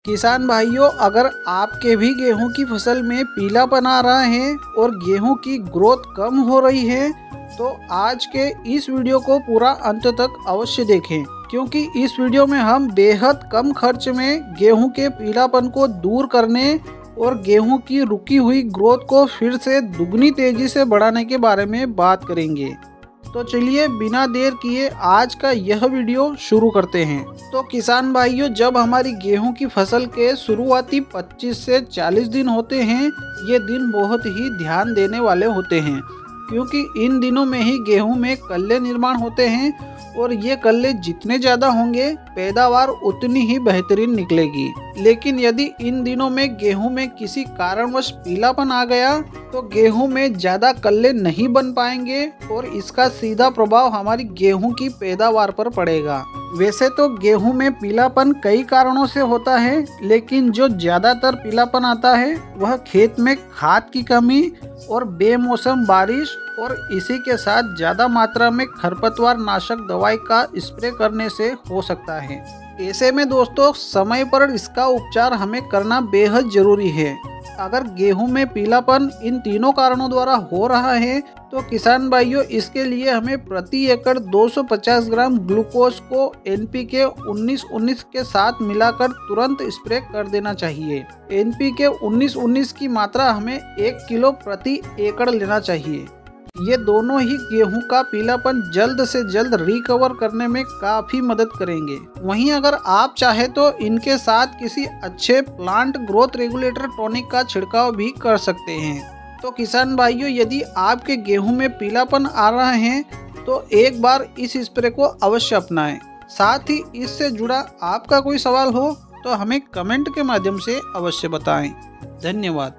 किसान भाइयों, अगर आपके भी गेहूं की फसल में पीलापन आ रहा है और गेहूं की ग्रोथ कम हो रही है तो आज के इस वीडियो को पूरा अंत तक अवश्य देखें, क्योंकि इस वीडियो में हम बेहद कम खर्च में गेहूं के पीलापन को दूर करने और गेहूं की रुकी हुई ग्रोथ को फिर से दुगनी तेजी से बढ़ाने के बारे में बात करेंगे। तो चलिए बिना देर किए आज का यह वीडियो शुरू करते हैं। तो किसान भाइयों, जब हमारी गेहूं की फसल के शुरुआती 25 से 40 दिन होते हैं, ये दिन बहुत ही ध्यान देने वाले होते हैं, क्योंकि इन दिनों में ही गेहूं में कल्ले निर्माण होते हैं और ये कल्ले जितने ज़्यादा होंगे पैदावार उतनी ही बेहतरीन निकलेगी। लेकिन यदि इन दिनों में गेहूं में किसी कारणवश पीलापन आ गया तो गेहूं में ज़्यादा कल्ले नहीं बन पाएंगे और इसका सीधा प्रभाव हमारी गेहूं की पैदावार पर पड़ेगा। वैसे तो गेहूं में पीलापन कई कारणों से होता है, लेकिन जो ज़्यादातर पीलापन आता है वह खेत में खाद की कमी और बेमौसम बारिश और इसी के साथ ज़्यादा मात्रा में खरपतवार नाशक दवाई का स्प्रे करने से हो सकता है। ऐसे में दोस्तों, समय पर इसका उपचार हमें करना बेहद ज़रूरी है। अगर गेहूं में पीलापन इन तीनों कारणों द्वारा हो रहा है तो किसान भाइयों, इसके लिए हमें प्रति एकड़ 250 ग्राम ग्लूकोज को NPK 19-19 के साथ मिलाकर तुरंत स्प्रे कर देना चाहिए। NPK 19-19 की मात्रा हमें 1 किलो प्रति एकड़ लेना चाहिए। ये दोनों ही गेहूं का पीलापन जल्द से जल्द रिकवर करने में काफ़ी मदद करेंगे। वहीं अगर आप चाहे तो इनके साथ किसी अच्छे प्लांट ग्रोथ रेगुलेटर टॉनिक का छिड़काव भी कर सकते हैं। तो किसान भाइयों, यदि आपके गेहूं में पीलापन आ रहा है तो एक बार इस स्प्रे को अवश्य अपनाएं। साथ ही इससे जुड़ा आपका कोई सवाल हो तो हमें कमेंट के माध्यम से अवश्य बताएं। धन्यवाद।